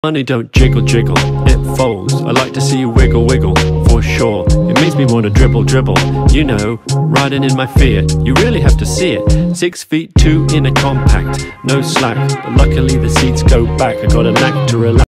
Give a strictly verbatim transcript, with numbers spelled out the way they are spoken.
Money don't jiggle jiggle, it folds. I like to see you wiggle wiggle, for sure. It makes me want to dribble dribble, you know, riding in my Fiat. You really have to see it. Six feet two in a compact, no slack, but luckily the seats go back. I got a knack to relax.